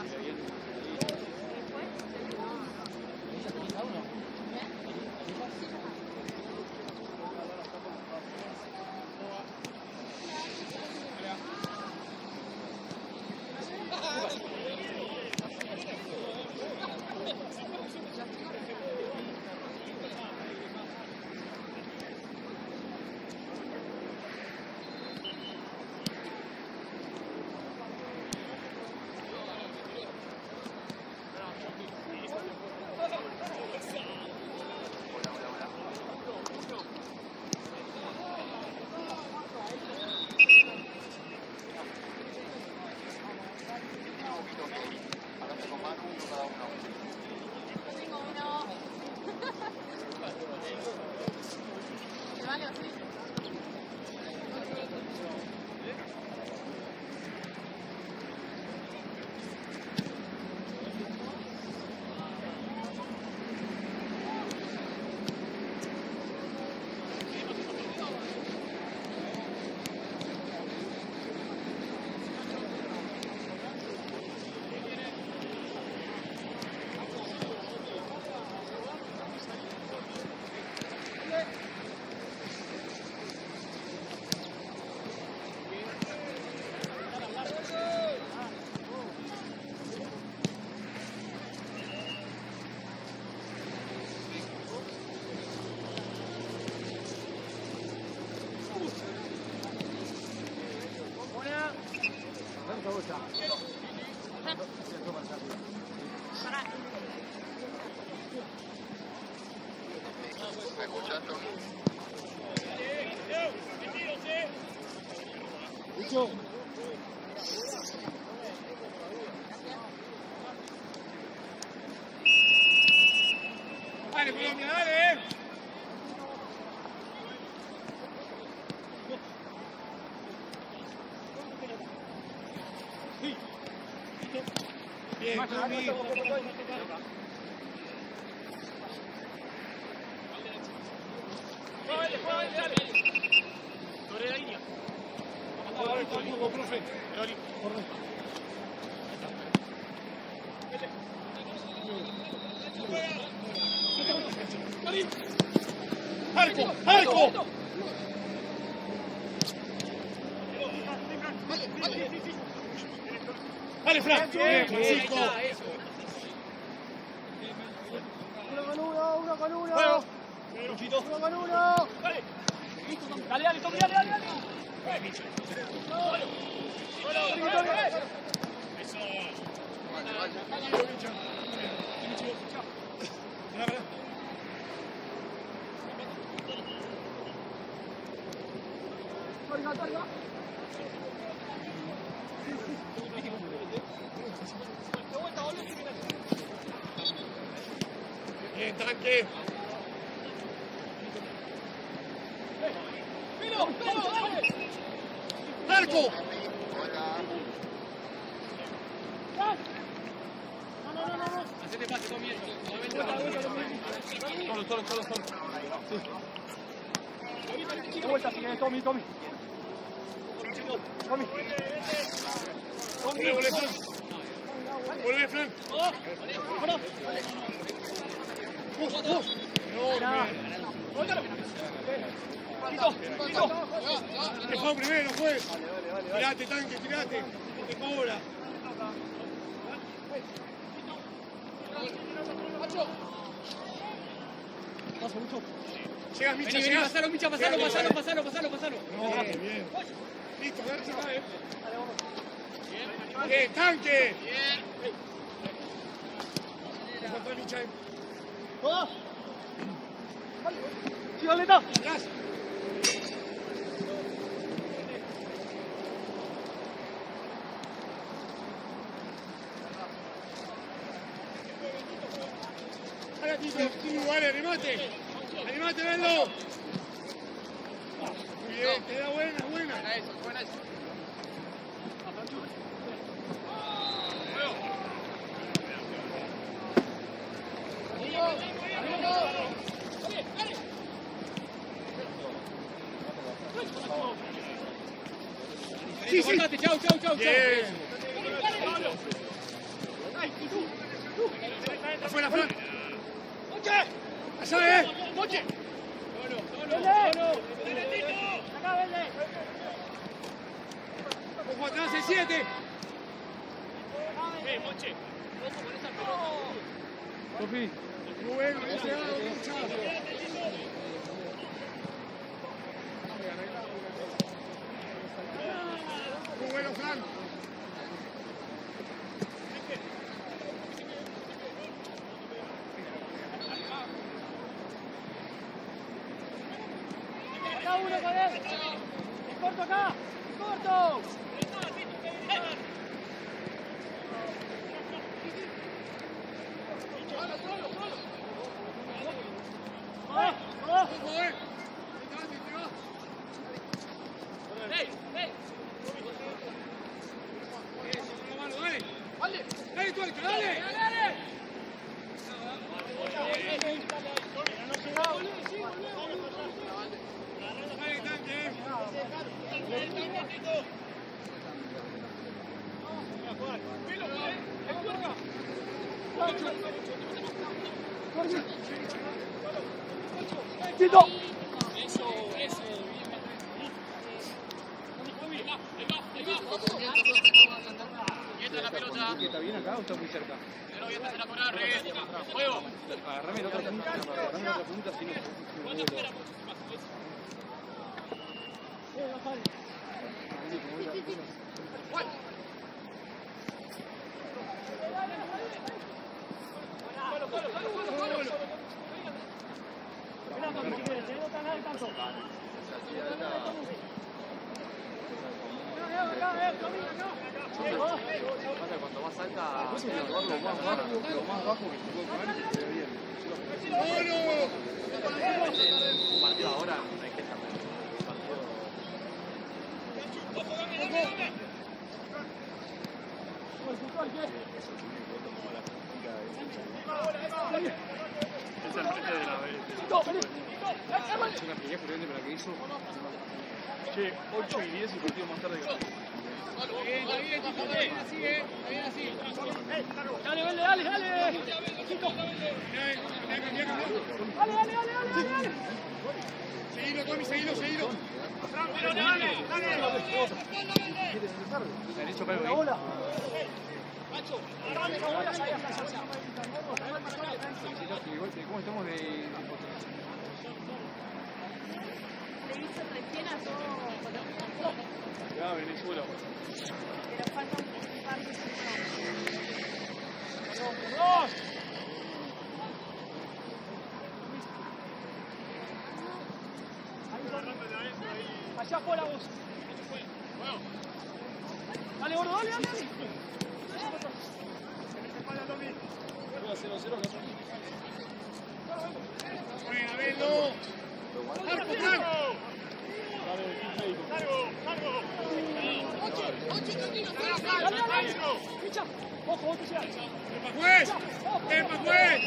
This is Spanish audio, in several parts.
Dale, Colombia, dale. Bien, Colombia. Dale. Sobre la línea. Vamos, profe. ¡Arco! ¡Arco! ¡Dale, Fran! ¡Bien, Francisco! Uno con uno. ¡Juego! Uno con uno. Dale, Tommy, dale. Eso. Bien, tanque. ¡Arco! Hacete pase, Tommy. Solo. Sí. Vuelta, si quieres, Tommy. Vuelve, Fran. Que fue primero, fue. Tirate, tanque, tirate. Te cobra. Llegas, Micha, llegas. Pasalo. No, bien. Listo, agarra acá, Bien, tanque. Te faltó Micha. ¡Sí, Violeta! Atrás. Ahora, Tito, vale, remate, Bello. Muy bien, te da buena. Buena esa. Sí. Chau. Bien. Afuera, Fran. ¡Moche! Allá, ¡Moche! Solo. ¡Acá, vende! Ojo atrás, el 7. Moche! ¡Ojo con esa pelota! Sofi. Muy bueno, ya se va, mucha. Muy bueno, Fran. ¡Acá uno con él! ¡Es corto acá! ¡Es corto! ¡Tito! ¿Quieta la pelota? ¿Está bien acá o está muy cerca? Pero voy a empezar a correr, juego. Agarrame la otra punta, si no. Cuanto más alta, Lo más bajo que se puede poner y se ve bien. un partido ahora no hay que estar. Es el frente de la B. Es una pelea corriente para que hizo. Che, 8 y 10 y partido más tarde que Dale, dale, dale, dale. Chico. Dale. Seguilo, Tommy, seguilo. derecho para La bola. ¿Cómo estamos de ya, Venezuela. Pero falta un par de ¡Dos! Allá por la voz. Dale, gordo, dale. Buena, Belo. Marco, Fran. Dale. Ficha. Ojo, vos te llevas. ¡Epa, juez!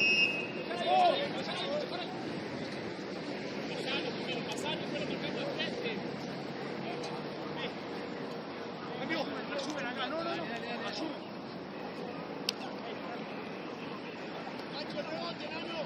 Amigo, suben acá. No. Ayuda. Nacho, el rebote, Nano.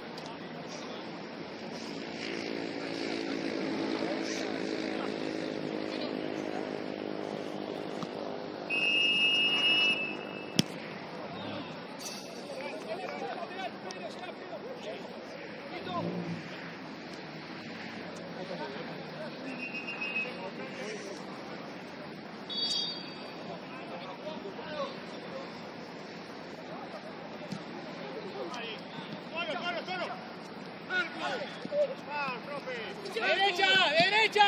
¡Derecha!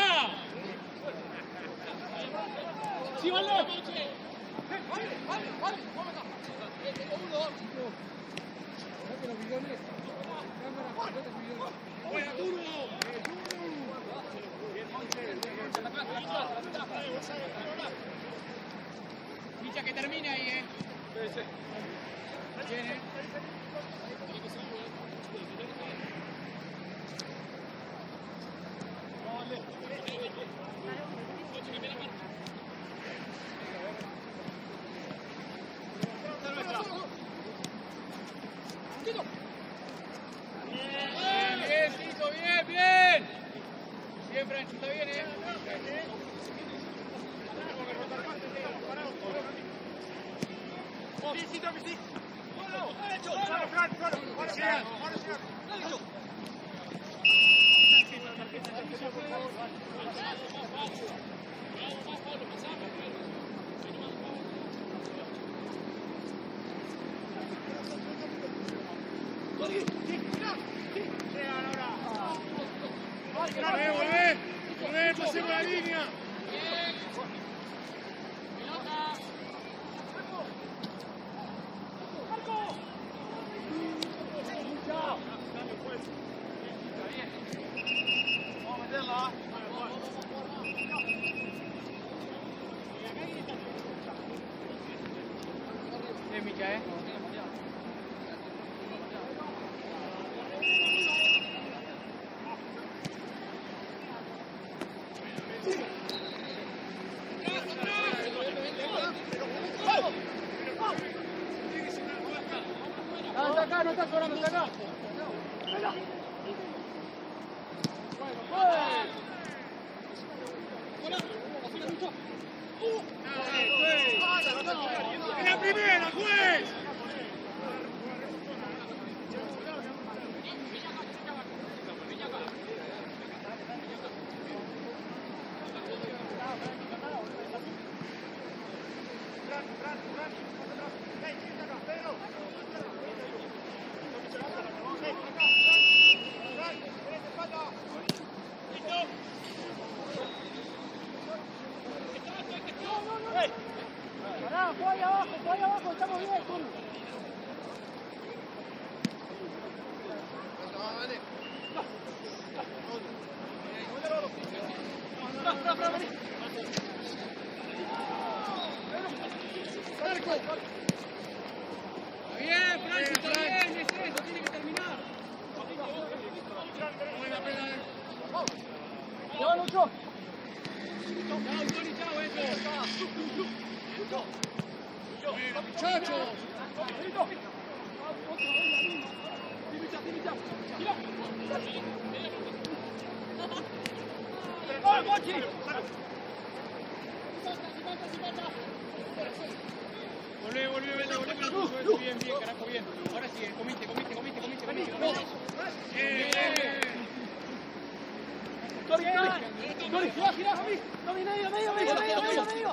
¡Sí, vale! ¡Buena, Turbo! Ficha que termine ahí, Viene. Volvé, pasemos la línea. No está cobrando, está acá. ¡En la primera, juez! Voy abajo, estamos bien, Tony. Bien, Francis, está bien, es eso, tiene que terminar. Buena pena. ¡Lleva, Lucho! Chao, Tony, chao, eso. Muchachos. Volvé, bien, carajo, bien. Ahora sí, comite. Tony, gira a mí. Tony, medio.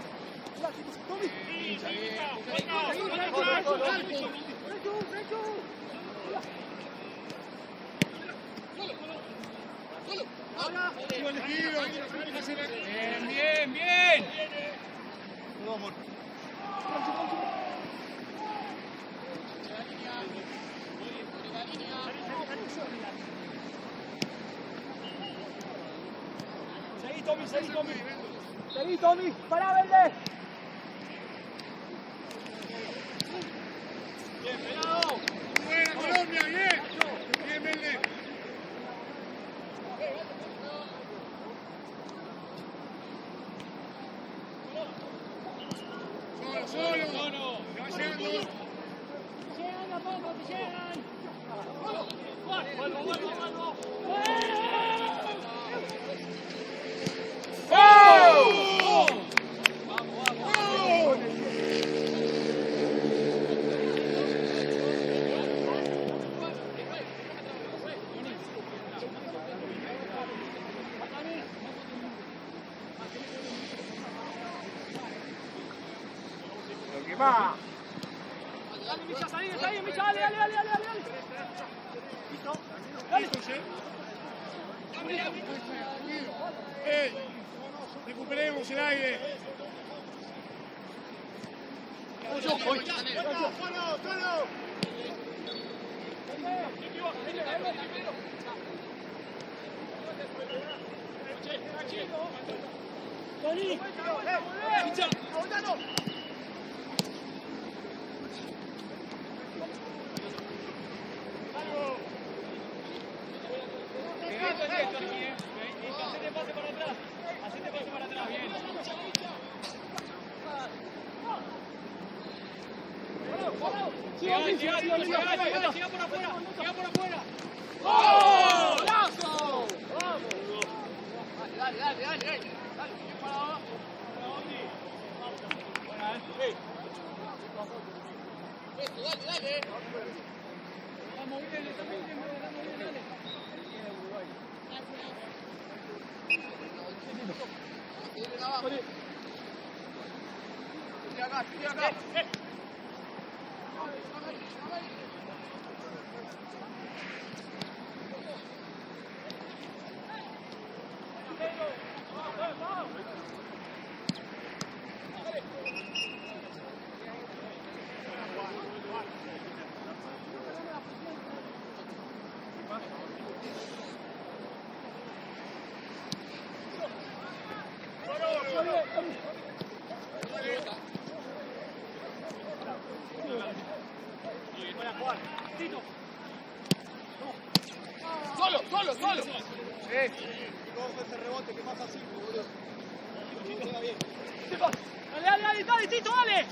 Bien. No, amor. Seguí, Tommy. Pará, Verde. Bien, pelado. Buena, Colombia, bien, Verde. Solo. Que va llegando. Llegan a poco, que llegan. Va. Dale, Micha, salí, Micha, dale. Listo. Dale. ¡Ey! Recuperemos el aire. Tony. Micha. Siga por afuera. ¡Oh! ¡Brazo! Dale. Bien parado. Estamos bien, dale. Solo. Ese rebote que pasa así, boludo. Queda bien. Dale, Tito, dale.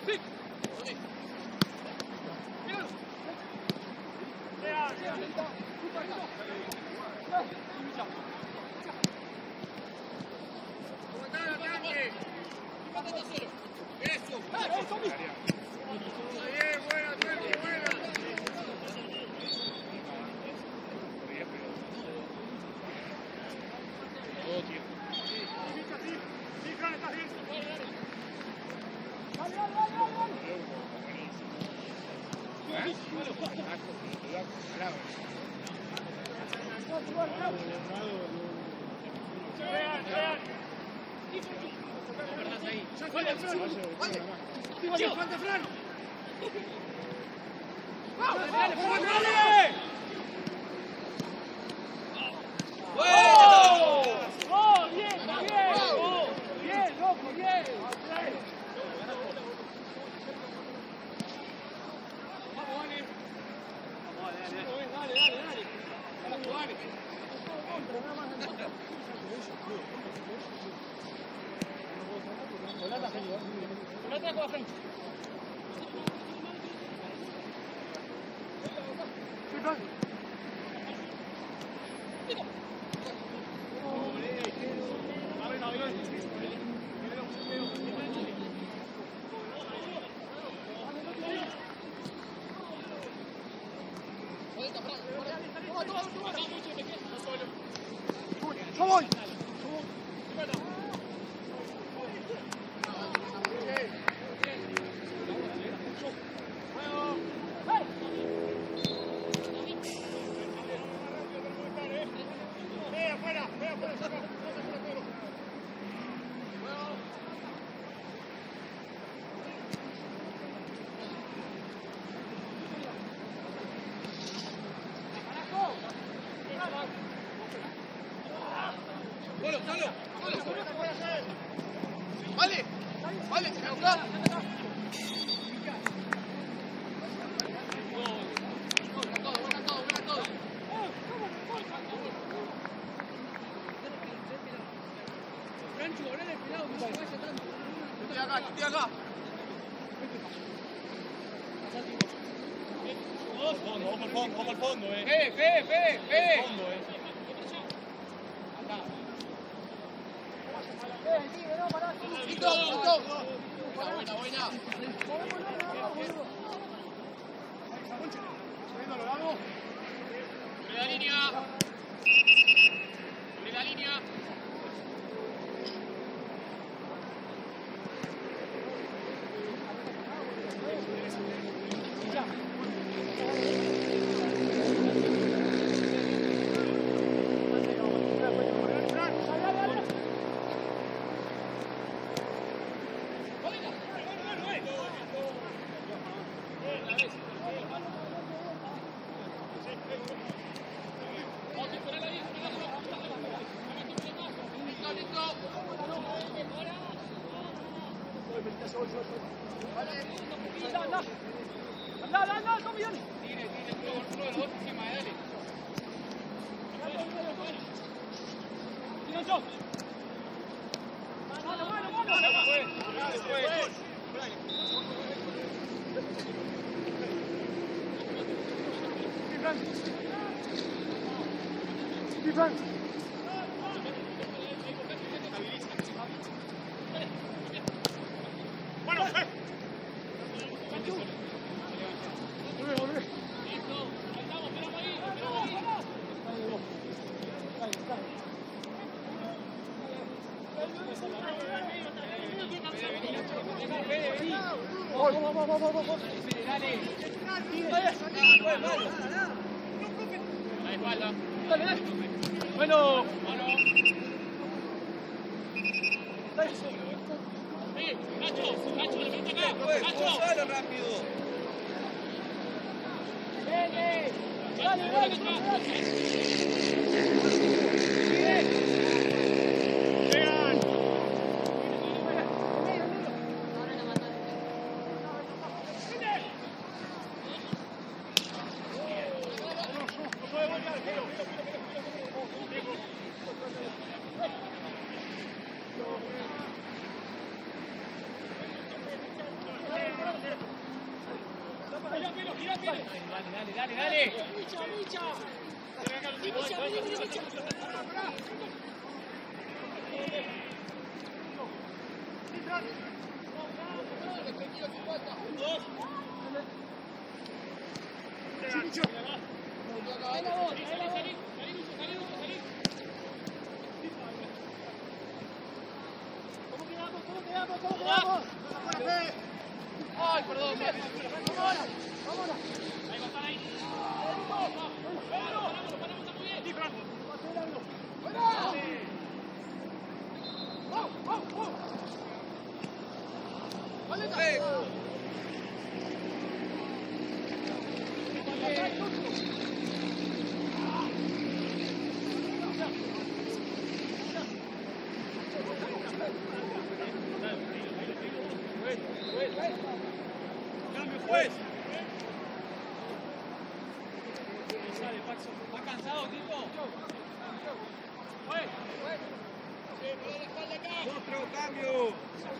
Vale, se me busca. Estoy acá. Vamos al fondo, Fe. Buena. Sobre la línea. Anda, come bien. Tiene uno de los dos encima, dale. Tira yo. Bueno, La espalda. Bueno. Nacho, le mete acá. Nacho. Sale rápido. Dale. ¿Cómo quedamos? Ay, perdón. Cambio, juez. ¿Está cansado, tipo? Otro cambio.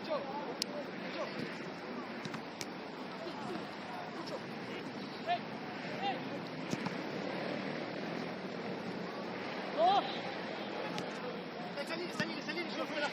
Salir, yo fuera.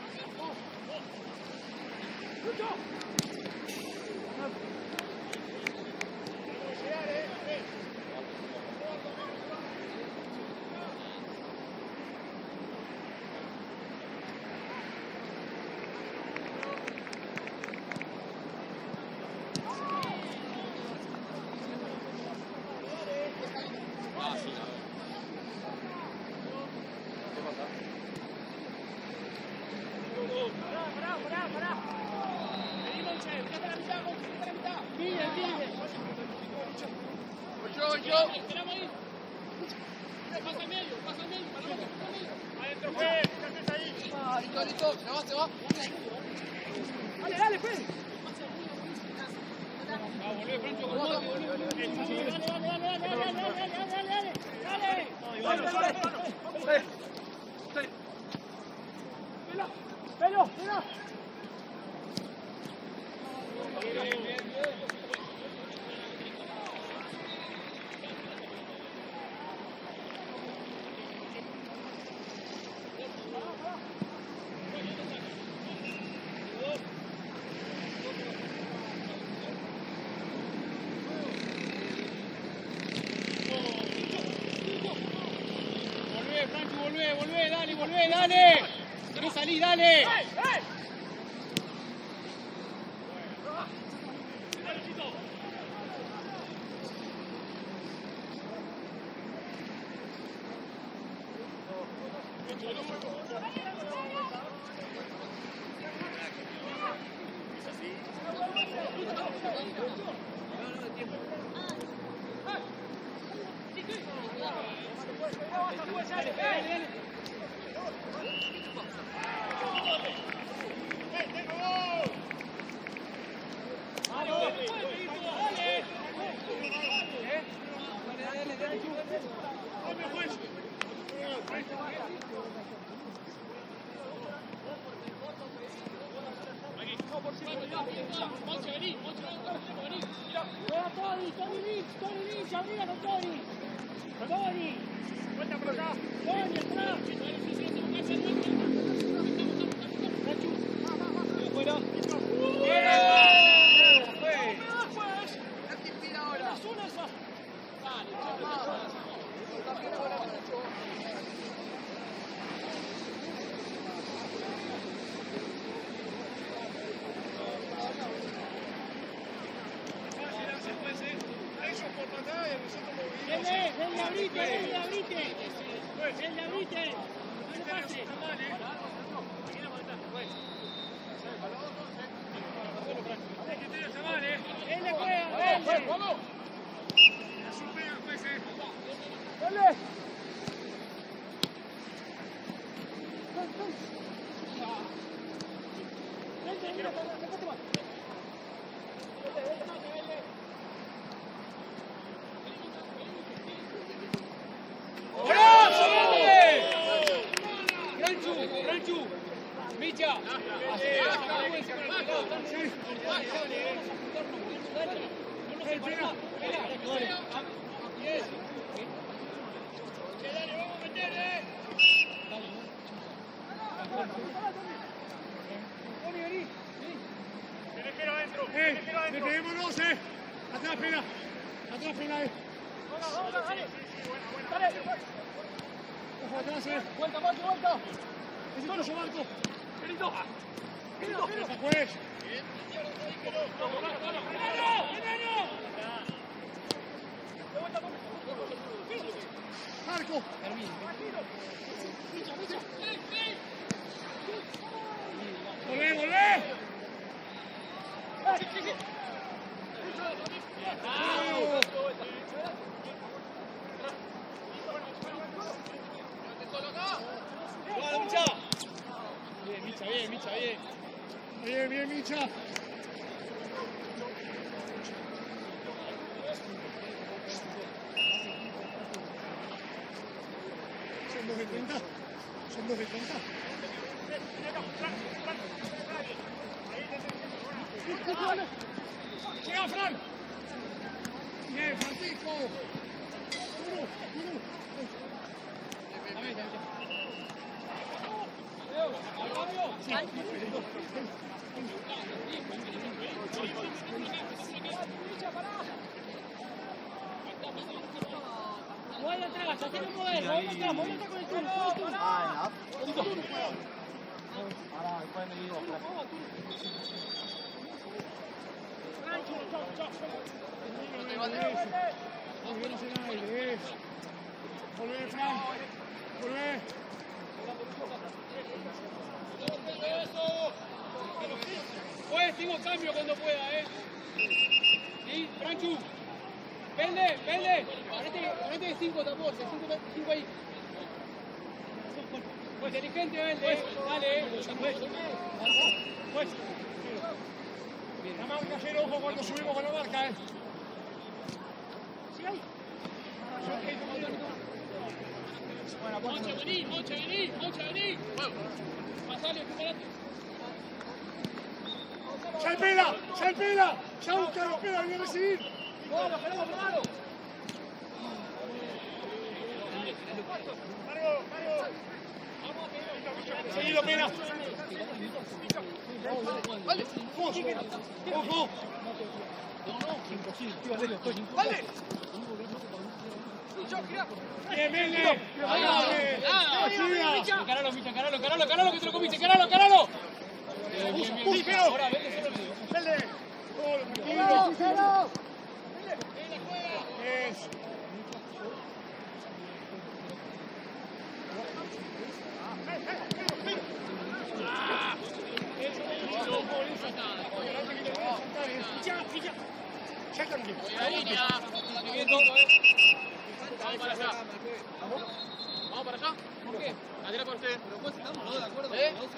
Pará. Venimos, che, fíjate la mitad, fíjate la mitad. Pide. Yo. Esperamos ahí. Pasa en medio, Adentro, juez. ¿Qué haces ahí? Listo, se va. Dale, Fede. Volvé, Francho, con vos, Dale. Pelo. Volvé, Francho, volvé, dale. No salí, dale. abrite! ¡No le pase! ¡Él le juega! ¡Vamos! ¡Dale! Ranchu, Micha. Despedémonos, atrás, pena. Atrás, pena, ¡Dale! Ojo atrás, ¡Vuelta, vuelta! Es tuyo, Marco. ¡Querido! Esa pues. Marco. ¡Volvé! Bien, Micha. Son 2 de 30. Llega Fran. Bien, Francisco. ¡Voy atrás! ¡Hacelo mover! ¡Voy atrás con el turno! Volvé, Fran. Volvé. Pues, tengo cambio cuando pueda, Sí, Franchu. Vende. Ponete de 5 tapos, de 5 ahí. Pues inteligente, vende. Dale, Pues. La marca, cero, ojo cuando subimos con la marca, Moncha, vení. Pasale, preparate. ¡Salpela! ¡Ya busca los pelos, viene a recibir! ¡Pegalo! Seguido, pena. Ojo. ¡Vale! Bien, Mele. Encaralo, Micha, encaralo, que te lo comiste, encaralo. Bien. Ahora, vete solo. Mele. Vamos para allá. ¿Por qué? La tira por usted. Pero pues estamos de acuerdo.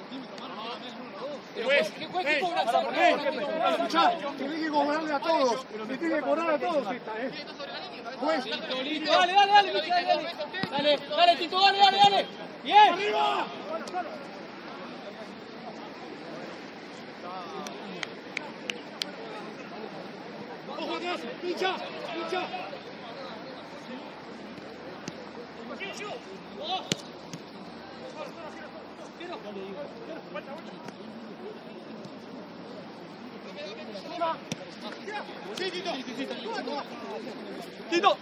¿Qué cobra? Escuchá, tenés que cobrarle a todos. Le tiene que cobrar a todos esta, Juez. Listo. Dale, Tito, dale. Bien. ¡Arriba! ¡Ojo atrás! ¡Pincha! Sí, Tito. Tito.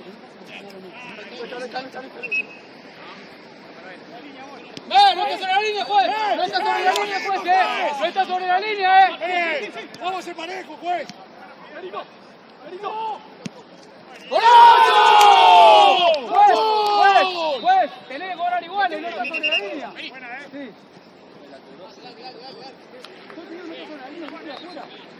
No está sobre la línea, juez. No está sobre la línea, Vamos a ser parejo, juez. ¡Golazo! Tenés que cobrar iguales, no estás sobre la línea. Buena, Sí. Yo tengo que estar sobre la línea, estoy afuera.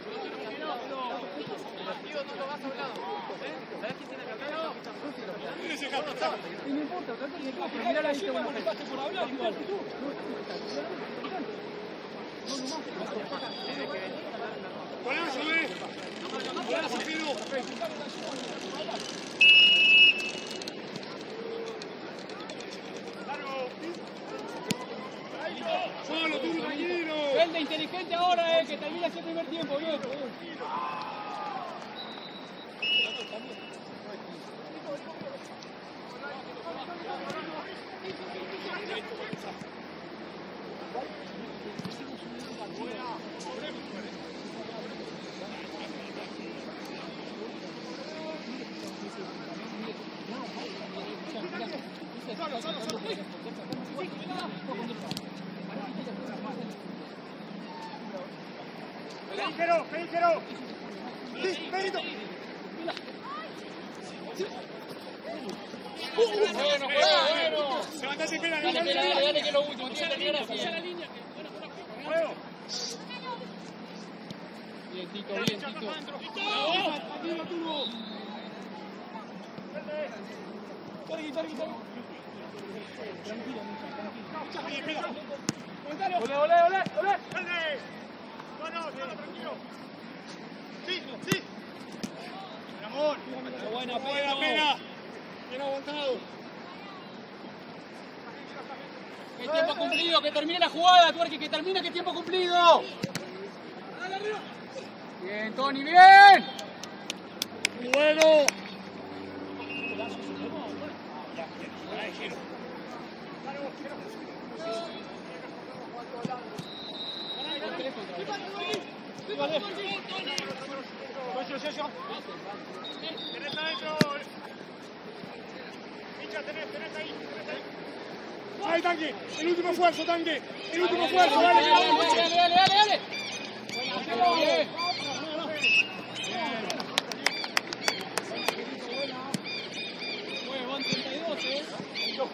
Partido no lo vas a hablar. ¿Sabés quién tiene que hablar? Mira ese capitán. Y no importa, acá te quedas, pero mirá la lista. No pasaste por hablar igual. Golazo, Golazo, Pedro. Solo, tú, tranquilo. Vende inteligente ahora, que termina ese primer tiempo, bien. Peligro. Sí, Perito. Bueno. Levantate, espera, Dale, que es lo último, tiene que terminar así. Bien, Tito, bien, Tito. Olé. No, tranquilo. Sí. Amor. Buena Pena. Bien aguantado. Que tiempo cumplido, que termine la jugada, Tuerqui, que termine, que tiempo cumplido. Bien, Tony, bien. Bueno. Tenés adentro. Hincha, tenés ahí. Ahí, tanque. El último esfuerzo, tanque. El último esfuerzo. Dale. Bien. Van 32,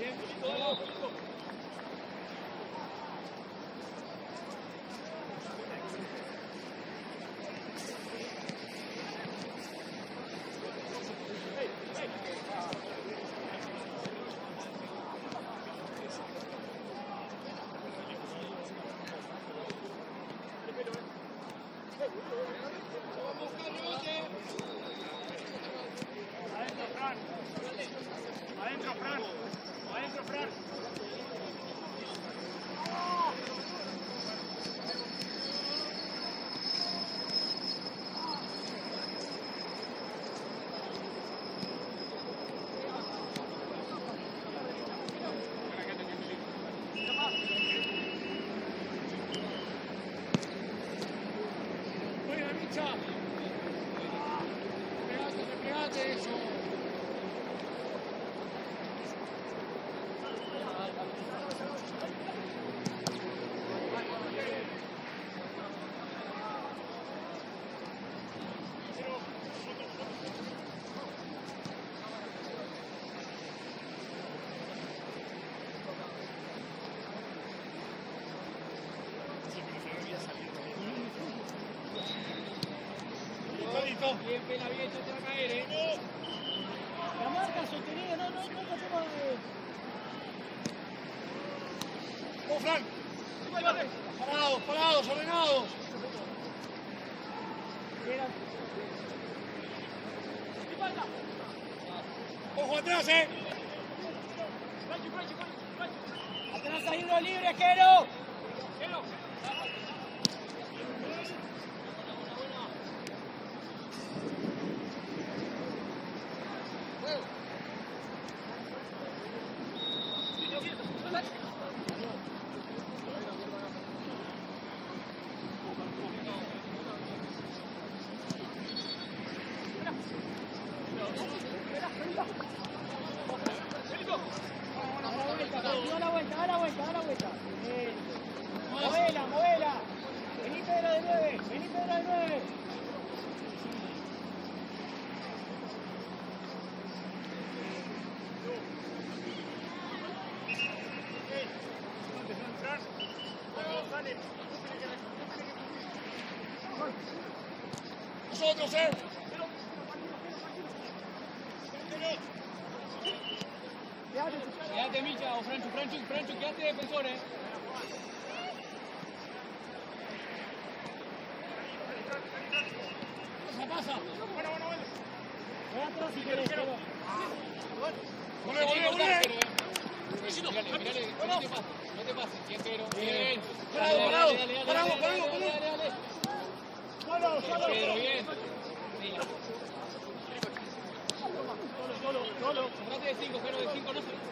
Adentro, Fran. Adentro, Fran. Buena, Micha. Pegate, eso. Bien, pela bien, ya te va a caer, La marca sostenida, no tratemos de... ¡Oh, Fran! Parados, parados, ordenados. ¡Ojo atrás, Atrás hay uno libre, Jero. Da la vuelta. Movela. Vení Pedro de 9. Nosotros, Quédate, Micha, o Franchu, quédate defensor, Pasa. Bueno. Ve atrás si querés, Jero. Volvé. Mirale, no te pases, bien, pero bien. Parado. Dale. Solo. Pedro, bien. Solo. Trate de 5, pero de 5 no sé.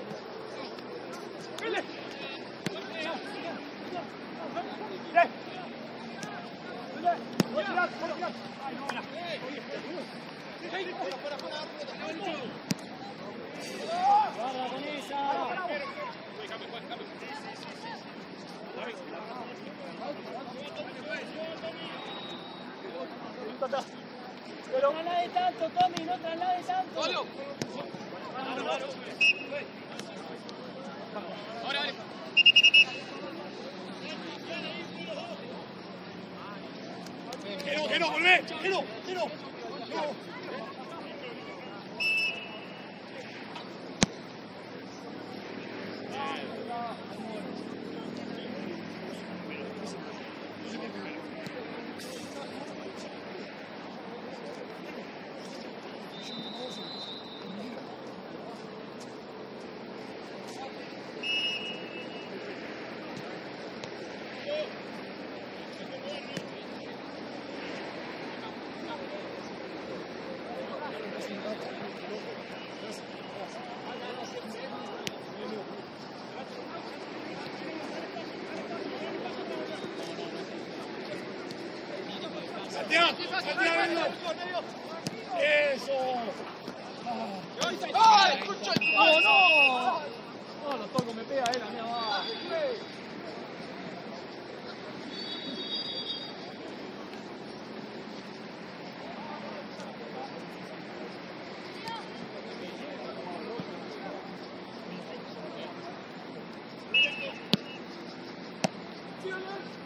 Guarda con esa. No traslade tanto, Tommy, no traslade tanto. ¡Solo! Ahora, dale. Que no, volvé. Que no. Santiago. Eso. ¡Ay, escucha! No, lo toco, me pega él a mí abajo.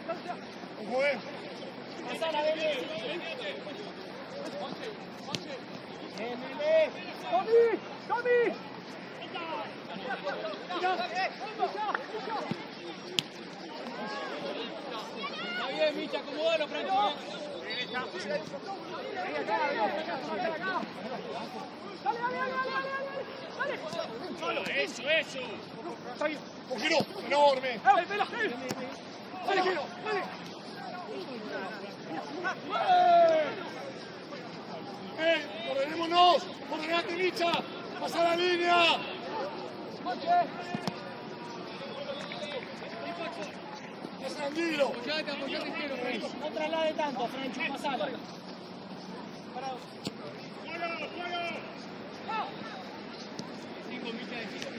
Ojo, Pasala, Bele. Bien, Bele. ¡Tommy! ¡Tommy! Está bien, Micha, acomodalo, Francho. Eso. un giro enorme. ¡Dale! Giro, dale. Ordenémonos. Ordenate, Micha. Pasa la línea. Es tranquilo. Apoyate entero, Francho. No traslade tanto, Francho, pasala. Cinco, Micha, de giro.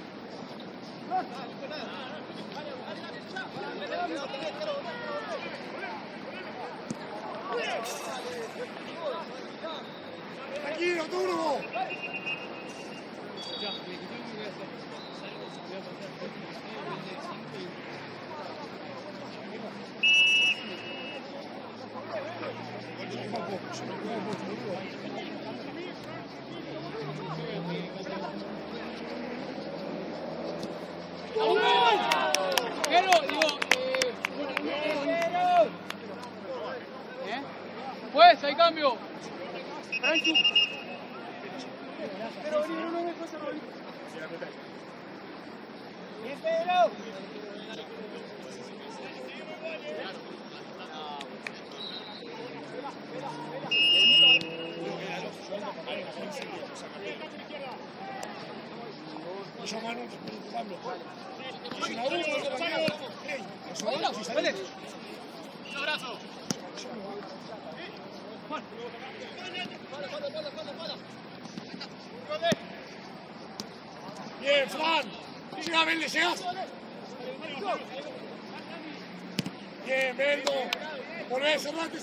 Tranquilo, Turbo. Ya, me quité un voy a hacer. Voy a pasar pero, digo, pues, hay cambio. Franchu. Bien, Pedro. Llaman un cambio. Si la uno, compañero. Un abrazo. Bien, Fran. Llega, Belde, llegas. Bien, Beldo. Volvé, cerrate.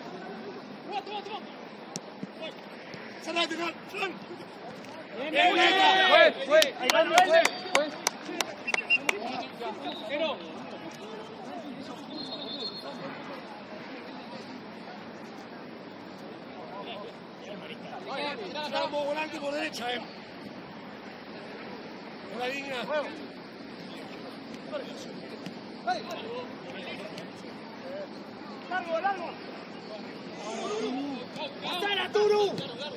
Cerrate, Fran. Bien, Fue. Ahí va, fue. Pero. Vamos, volante por derecha, En la línea. Largo. ¡Pasala, Turu!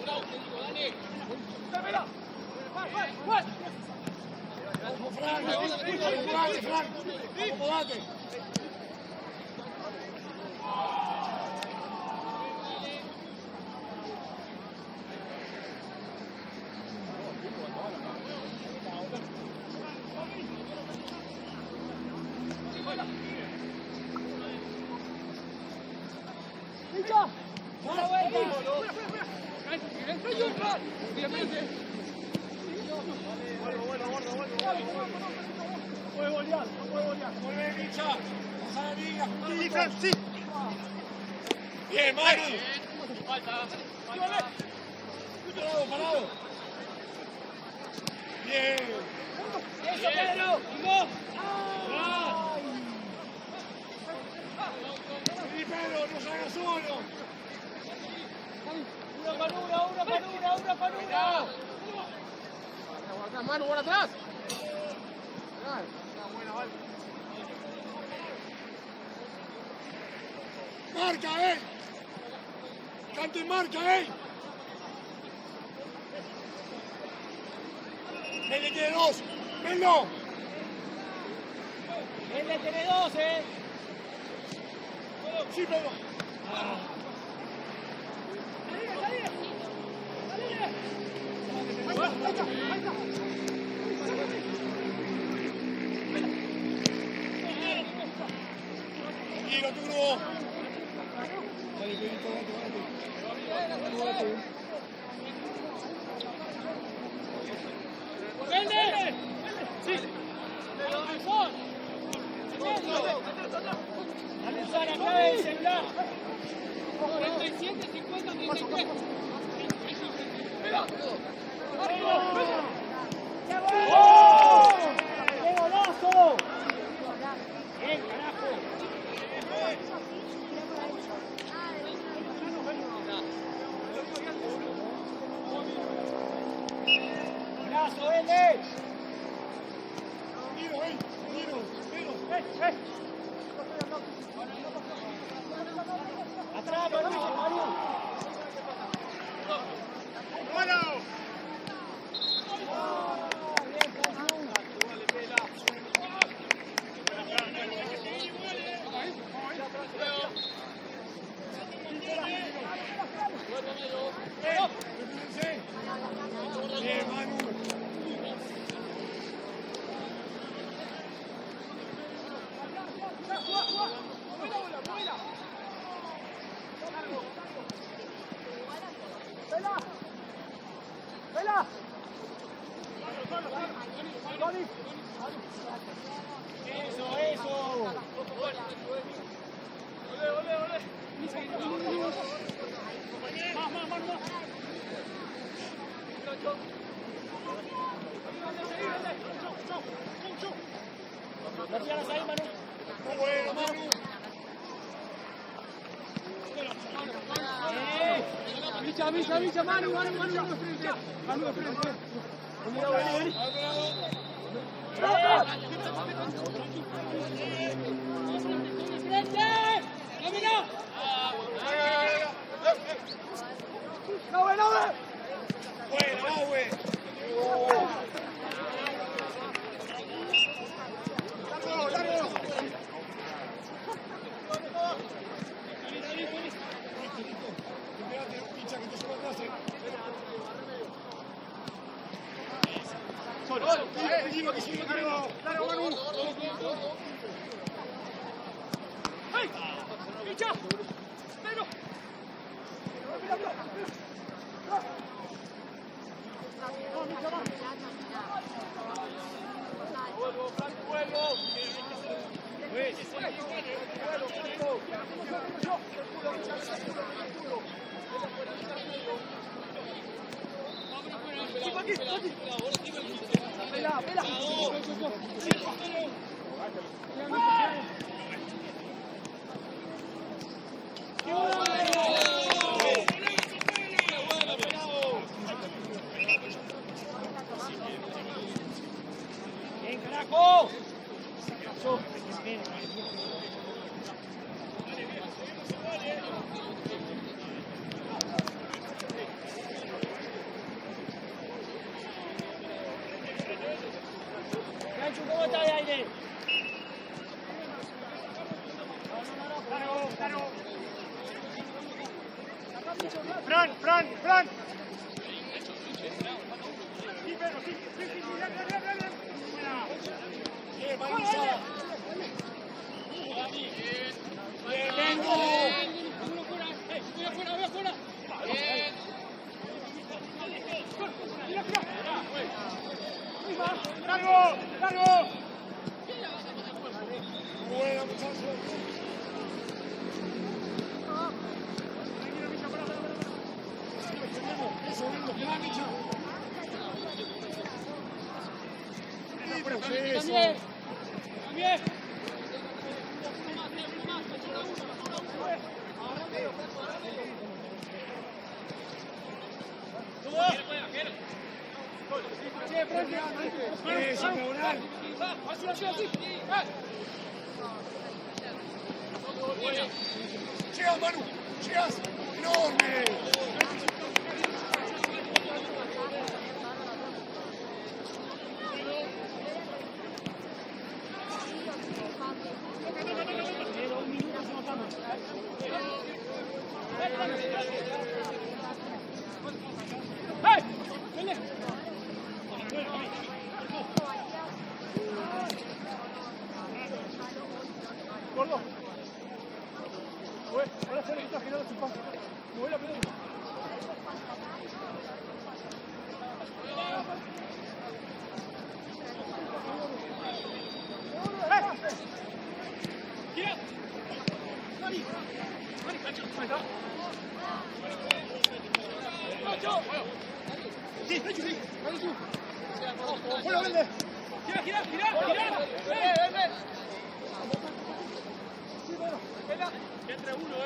Vamos, Fran. Acomodate, Fran. Acomodate. ¡Micha! ¡Una vuelta! Puede golear. Volvé, Micha. Pasa la línea. Sí. Bien, Manu. Parado. Bien. ¡Eso, Pedro! Sí, Pedro, no salgas uno. Uno con uno. Manu, por atrás. Marca, Cante marca, Vende tiene dos. Vendo. Él tiene dos, Sí, Pedro. Tranquilo, Turbo. ¡Vende! ¡Sí! ¡Dale, Sara, clave el celular! 37, 50, 33. ¡Qué golazo! ¡Bien, carajo! Atrás, Mario. ¡Bueno! Bien, Manu. ¡Vela! Eso. Muy bueno, Manu. Bicha, Manu de frente. Manu de frente. Bueno, güey. Largo. Pincha que te suba atrás. Solo. Largo, Manu. ¡Hey! ¡Bicha! ¡Pero! ¡Bien, carajo! Gancho, ¿cómo está de aire? Largo. Fran. Sí, pero sí. Dale. Buena. Bien, Manu Sala. Bien, vengo. Voy afuera. Bien. Largo. Buena, muchachos. Eso, lindo, que va, Micha. También. Eso, Leonel. Así. Llegas, Manu. Llegas. Enorme. Gordo. Ahora se le quita girar a su paso. Mueve la pelota. Bueno, vende. Gira. Entra uno,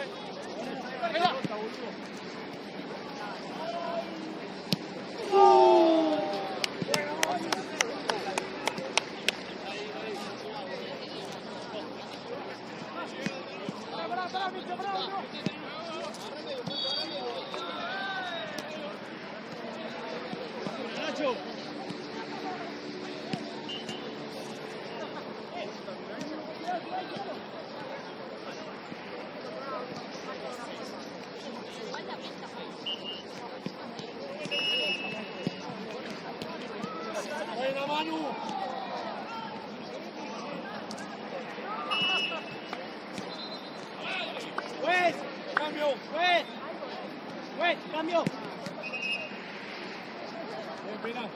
Bravo. Juez, cambio. Penal.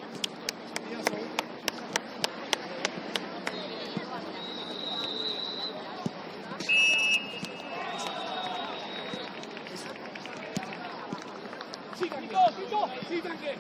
Sí, tranquilo. Sí, tranquilo.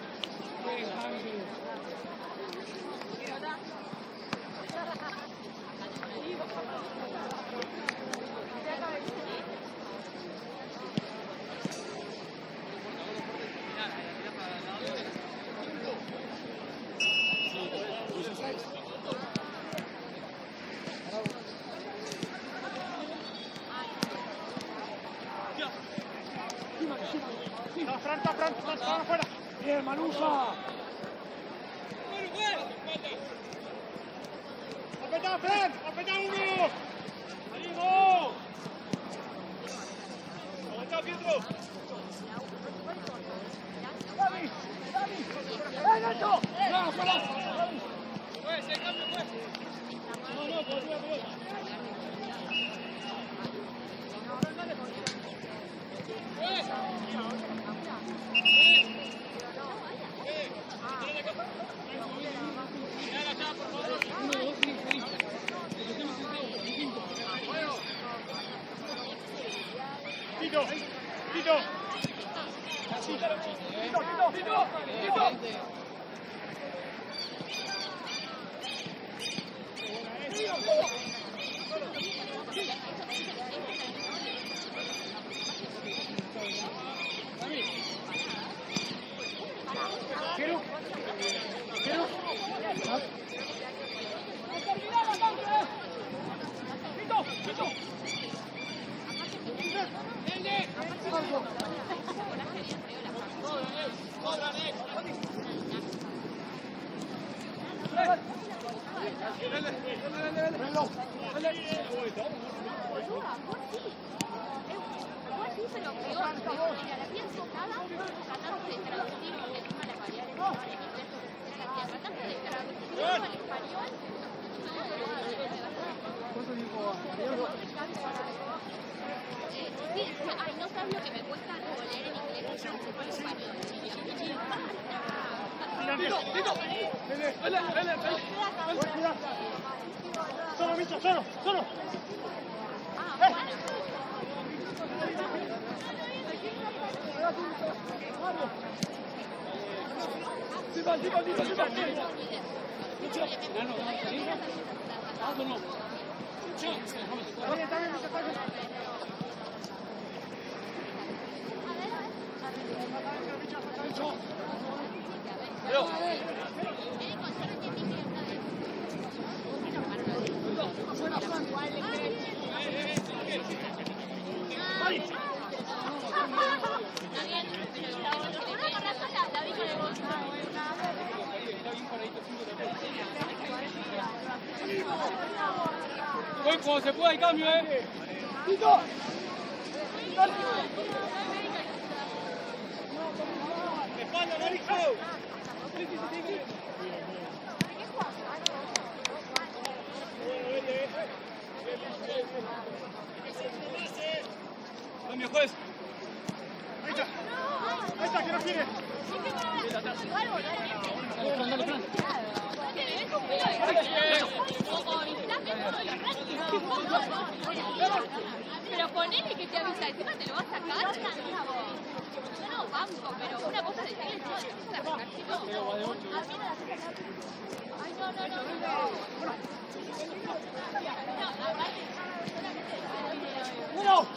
Fran, afuera. Bien, Manusa. Apretá, Fran, apretá uno. Salimos. Aguantá, Pietro. Davi. Nacho. No, fuera. Juez, el cambio, juez. No, por la pelota. Juez. Tito. Ay, no sabes lo que me cuesta leer en inglés Solo, Micho, solo. Ah, bueno. Juez, cuando se pueda hay cambio, Tito. Espalda, Marijo. Cambio, juez. Ahí está, que no quiere. Pero ponele que te avisa, encima te lo vas a sacar. Yo no banco, pero una cosa de tele, encima te empiezan a sacar, chicos. Ay, Uno.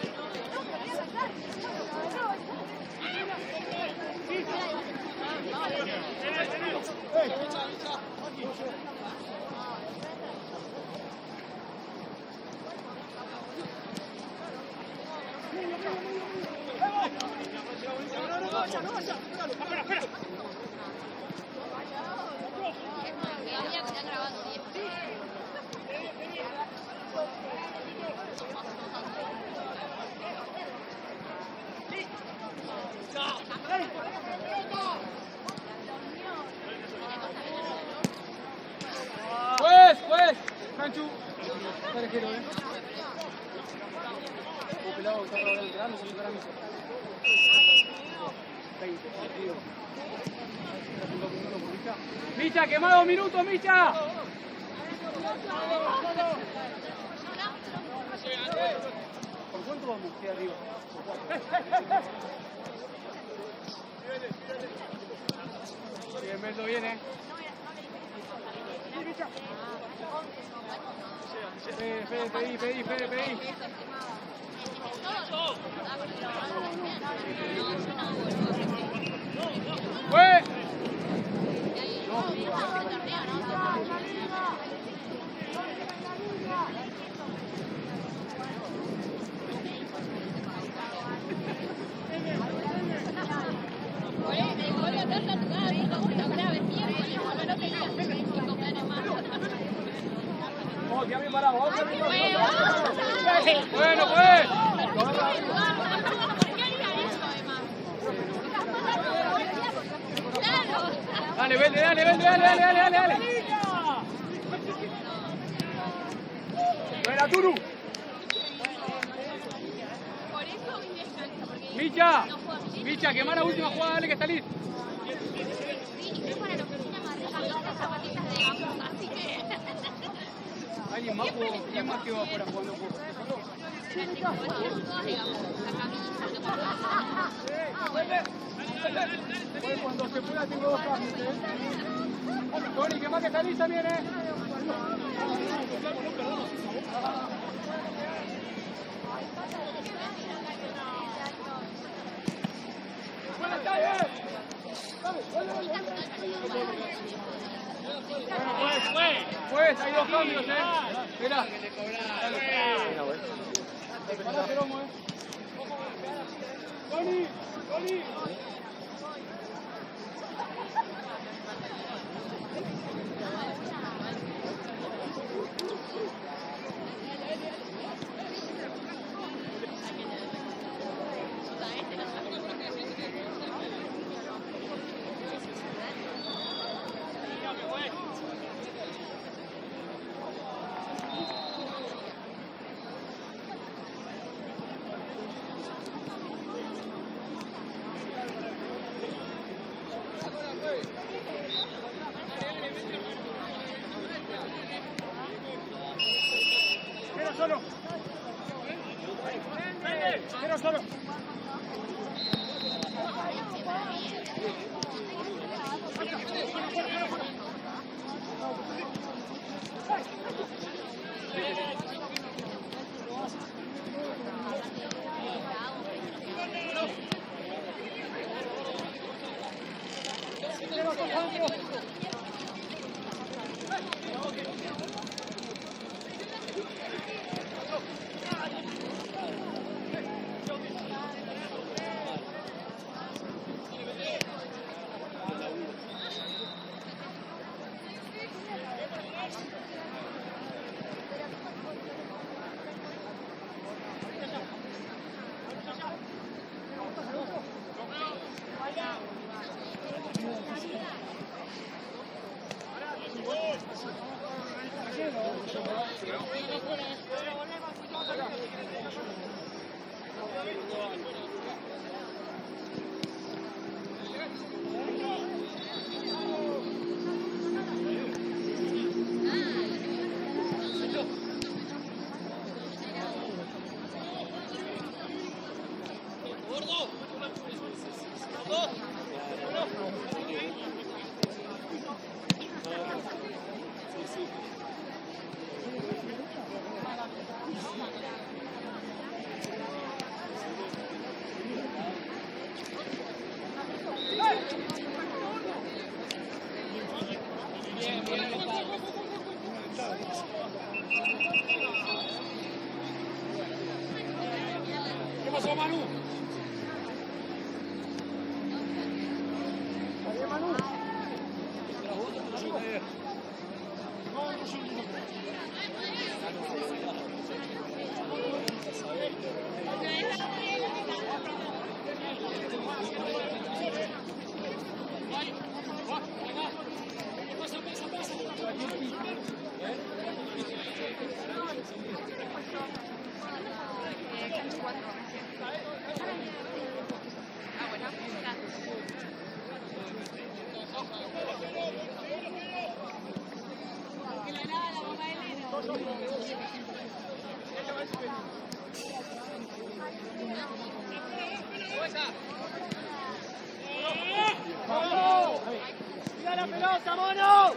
Espera. que había que estar grabando bien. Juez, Franchu. pelado está entrando, se para mí. 20, tío. Micha, quemado 2 minutos, Micha. ¿Por cuánto vamos? Queda arriba. Bien, Beto, viene. Pedí. ¡Pues! Ya bien parado, bueno, pues. Dale, vende, dale. Buena, Turu. Micha, quemar la última jugada, dale que está listo. ¿Alguien más que va afuera jugando poco? Cuando se pueda tengo 2 cambios, Tony, que más que está lista, viene. Bueno, está bien. Pues, hay 2 cambios, Mira. Tony. Solo. ¿Qué pasó, Manu? Manu? ¡Mira la pelota, mono!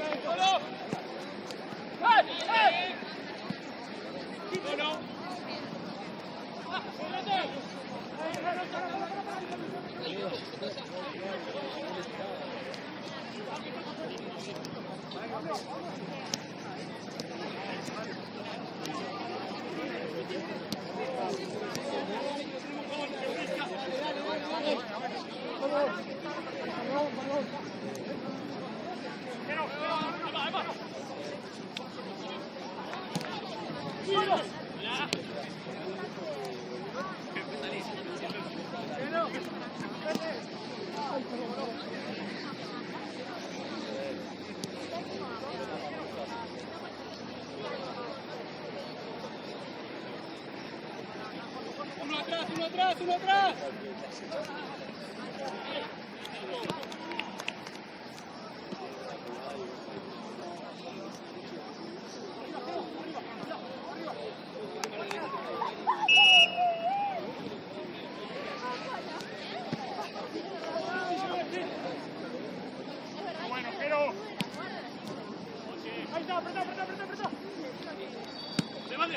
¡Uno atrás! Bueno, pero... Ahí está, apretá. ¡Levante!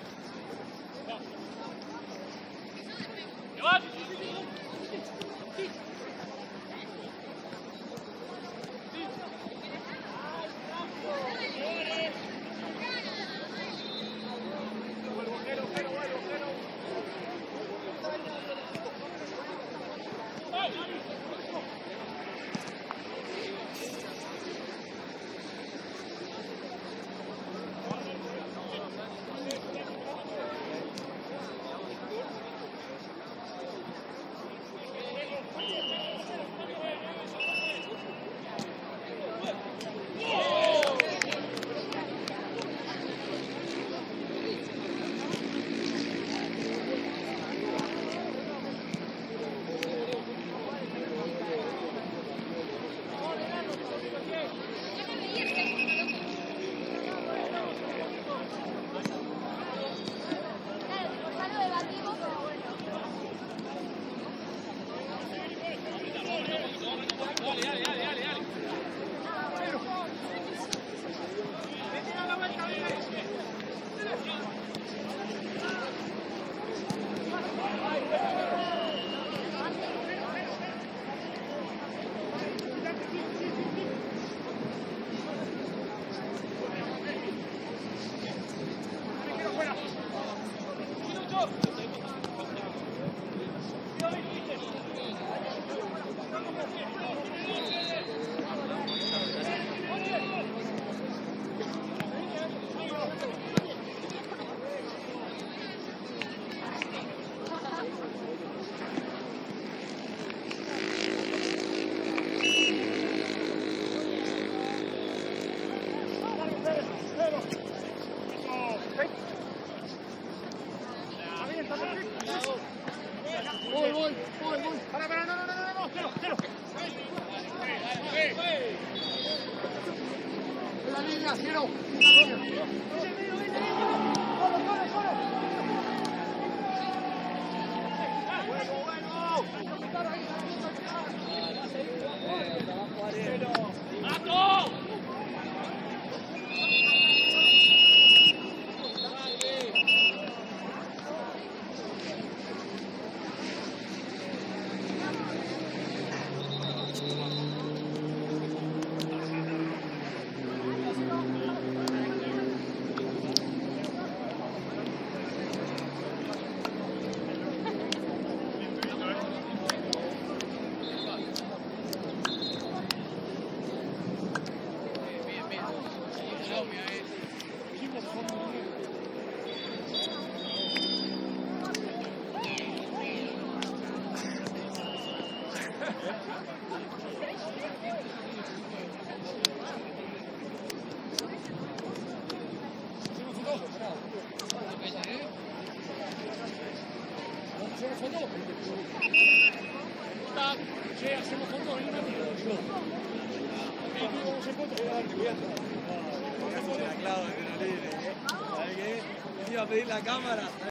Voy. Para, no. Cero. En la línea, cero. Hacemos fondo, ven una tiro. No se puede quedar, cuidado. a pedir la cámara.